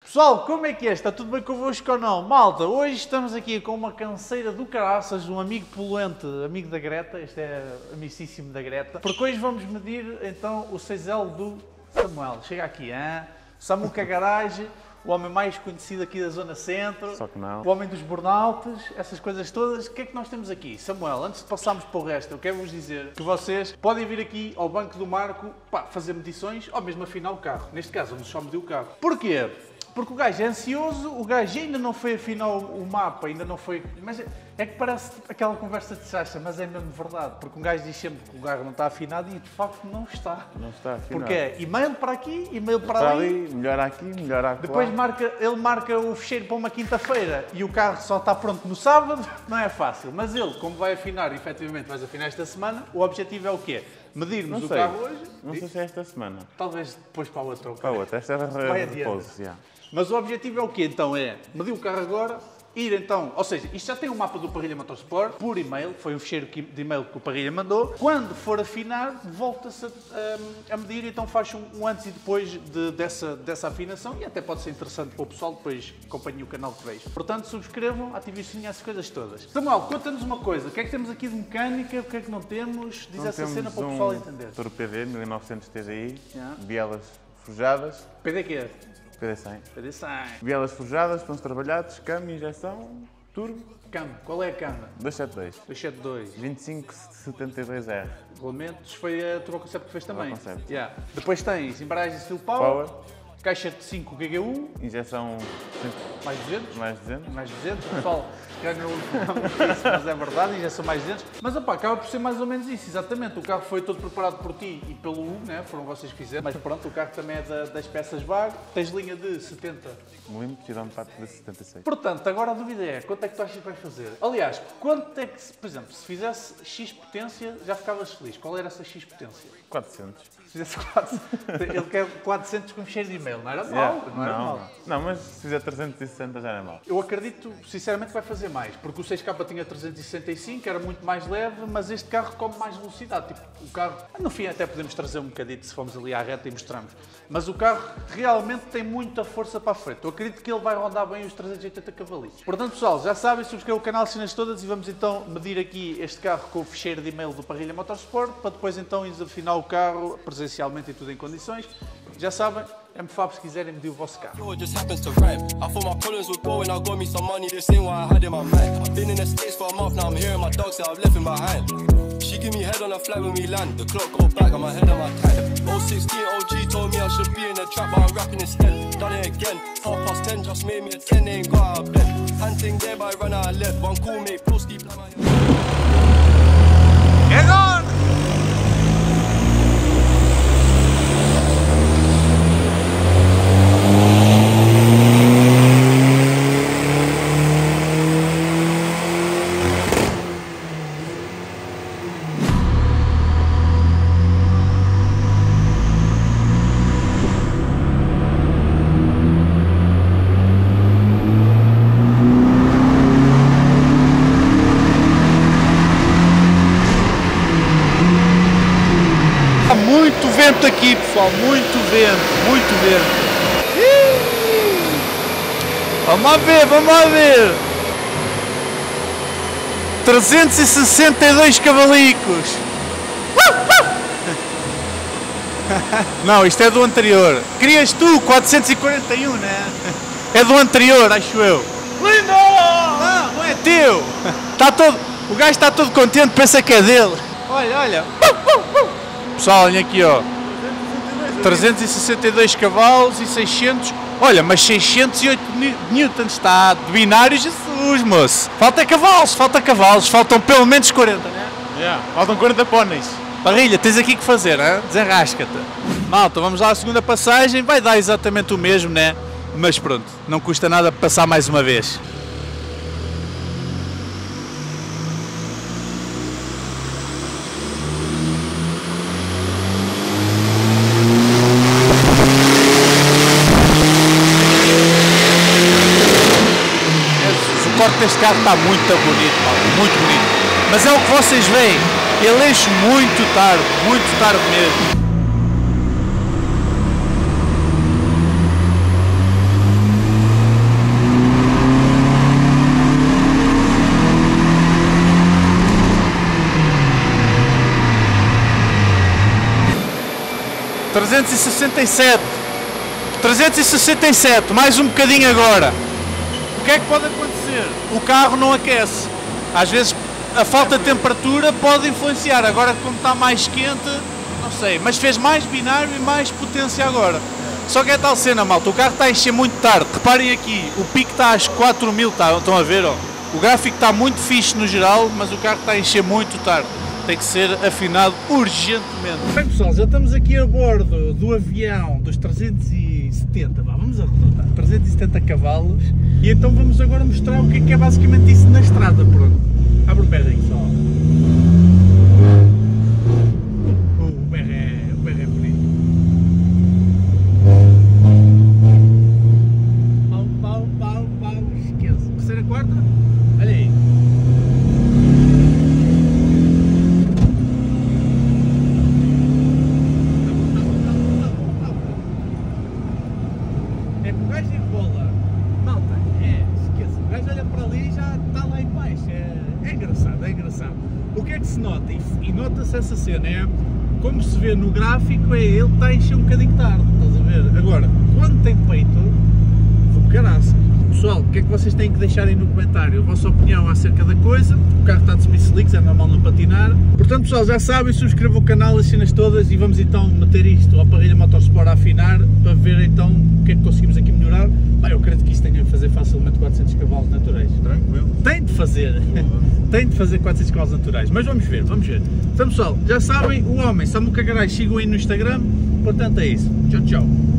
Pessoal, como é que é? Está tudo bem convosco ou não? Malta, hoje estamos aqui com uma canseira do caraças, um amigo poluente, amigo da Greta, este é amicíssimo da Greta, porque hoje vamos medir então o 6L do Samuel. Chega aqui, hein? Samuca Garage, o homem mais conhecido aqui da Zona Centro, só que não. O homem dos burnouts, essas coisas todas. O que é que nós temos aqui? Samuel, antes de passarmos para o resto, eu quero-vos dizer que vocês podem vir aqui ao Banco do Marco, pá, fazer medições ou mesmo afinar o carro. Neste caso, vamos só medir o carro. Porquê? Porque o gajo é ansioso, o gajo ainda não foi afinar o mapa, ainda não foi... Mas é que parece aquela conversa de chacha, mas é mesmo verdade. Porque um gajo diz sempre que o carro não está afinado e de facto não está. Não está afinado. Porque é e-mail para aqui, e-mail para ali. Melhor aqui, melhor aqui. Depois ele marca o fecheiro para uma quinta-feira e o carro só está pronto no sábado, não é fácil. Mas ele, como vai afinar, efetivamente vais afinar esta semana, o objetivo é o quê? Medirmos o carro hoje. Não sei se é esta semana. Talvez depois para a outra. Para a outra, esta era repouso, já. Mas o objetivo é o quê? Então é medir o carro agora, ir então, ou seja, isto já tem um mapa do Parrilha Motorsport, por e-mail, foi um fecheiro de e-mail que o Parrilha mandou. Quando for afinar, volta-se a medir, então faz um antes e depois dessa afinação e até pode ser interessante para o pessoal, depois acompanhe o canal que vejo. Portanto, subscrevam, ativem o sininho, essas coisas todas. Samuel, conta-nos uma coisa, o que é que temos aqui de mecânica, o que é que não temos? Diz essa cena para o pessoal entender. Motor PD 1900 TDI, bielas forjadas. PD que é? PD100. PD100. Bielas forjadas, pães trabalhados, câmbio, injeção, turbo. Câmbio, qual é a câmara? 272. 272. 2572R. Regulamentos, foi a Turbo Concept que fez também. Concept. Yeah. Depois tens embreagem Steel Power. Caixa de 5 GGU. Injeção mais 200. Mais 200. Mais 200. O pessoal ganhou isso, mas é verdade, injeção mais 200. Mas opa, acaba por ser mais ou menos isso, exatamente. O carro foi todo preparado por ti e pelo U, né? Foram vocês que fizeram. Mas pronto, o carro também é das peças VAG. Tens linha de 70 mm e dá-me parte de 76. Portanto, agora a dúvida é, quanto é que tu achas que vais fazer? Aliás, quanto é que, por exemplo, se fizesse X potência, já ficavas feliz. Qual era essa X potência? 400. Se fizesse 400, ele quer 400 com fecheiro de e-mail, não era mal, não era mal. Não, mas se fizer 360 já não é mal. Eu acredito, sinceramente, que vai fazer mais, porque o 6K tinha 365, era muito mais leve, mas este carro come mais velocidade. Tipo, o carro, no fim até podemos trazer um bocadinho se formos ali à reta e mostramos, mas o carro realmente tem muita força para a frente. Eu acredito que ele vai rondar bem os 380 cavalitos. Portanto, pessoal, já sabem, subscrevam o canal, cenas todas e vamos então medir aqui este carro com o fecheiro de e-mail do Parrilha Motorsport, para depois então irmos afinar o carro presencialmente e tudo em condições. Já sabem, MFAB se quiserem medir o vosso carro. She give me head on a flight when we land. The clock go back on my head on my time. 016 OG told me I should be in the trap, but I'm rapping instead. Done it again. 10:30 just made me a 10, ain't got out of bed. Hunting there, but I run out of lead. One cool mate, broski, blow my head. Get on! Muito vento aqui, pessoal, muito vento, muito vento. Vamos lá ver, vamos lá ver. 362 cavalicos. Não, isto é do anterior. Querias tu 441, né? É do anterior, acho eu. Lindo! Não é teu. Está todo, o gajo está todo contente, pensa que é dele. Olha, olha. Pessoal, olhem aqui, ó. 362 cavalos e 600. Olha, mas 608 newtons, está de binário, Jesus, moço. Falta cavalos, faltam pelo menos 40, né? Faltam 40 póneis. Parrilha, tens aqui que fazer, hein? Desenrasca-te. Malta, vamos lá à segunda passagem, vai dar exatamente o mesmo, né? Mas pronto, não custa nada passar mais uma vez. O corte deste carro está muito bonito, muito bonito. Mas é o que vocês veem, ele enche muito tarde mesmo. 367. 367, mais um bocadinho agora. O que é que pode acontecer? O carro não aquece. Às vezes a falta de temperatura pode influenciar. Agora como está mais quente, não sei. Mas fez mais binário e mais potência agora. Só que é tal cena, malta. O carro está a encher muito tarde. Reparem aqui, o pico está às 4000, estão a ver? Ó? O gráfico está muito fixe no geral, mas o carro está a encher muito tarde. Tem que ser afinado urgentemente. Bem pessoal, já estamos aqui a bordo do avião dos 370, vamos arredondar, 370 cavalos, e então vamos agora mostrar o que é basicamente isso na estrada. Pronto, abre o berro aí só. O berro é bonito. Pau, esquece. Terceira, quarta, olha aí. O que é que se nota? E nota-se essa cena, é como se vê no gráfico, é ele está a encher um bocadinho tarde, estás a ver? Agora, quando tem peito, do caraças. Pessoal, o que é que vocês têm que deixar aí no comentário? A vossa opinião acerca da coisa. O carro está de slick, é normal não patinar. Portanto, pessoal, já sabem, subscrevam o canal, as cenas todas, e vamos então meter isto ao Parrilha Motorsport a afinar, para ver então o que é que conseguimos aqui melhorar. Bem, eu acredito que isto tenha de fazer facilmente 400 cavalos naturais. Tranquilo. Tem de fazer. Tem de fazer 400 cavalos naturais. Mas vamos ver, vamos ver. Então, pessoal, já sabem, o homem, Samuca Garage, sigam aí no Instagram. Portanto, é isso. Tchau, tchau.